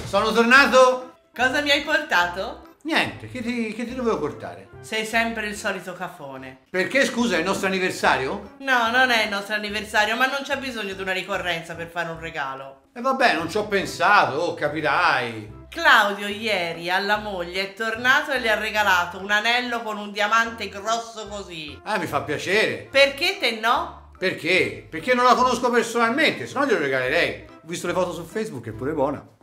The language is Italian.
Sono tornato. Cosa mi hai portato? Niente, che ti dovevo portare? Sei sempre il solito cafone. Perché, scusa, è il nostro anniversario? No, non è il nostro anniversario, ma non c'è bisogno di una ricorrenza per fare un regalo. E vabbè, non ci ho pensato, capirai. Claudio ieri alla moglie è tornato e le ha regalato un anello con un diamante grosso così. Mi fa piacere. Perché te no? Perché? Perché non la conosco personalmente, se no glielo regalerei. Ho visto le foto su Facebook, è pure buona.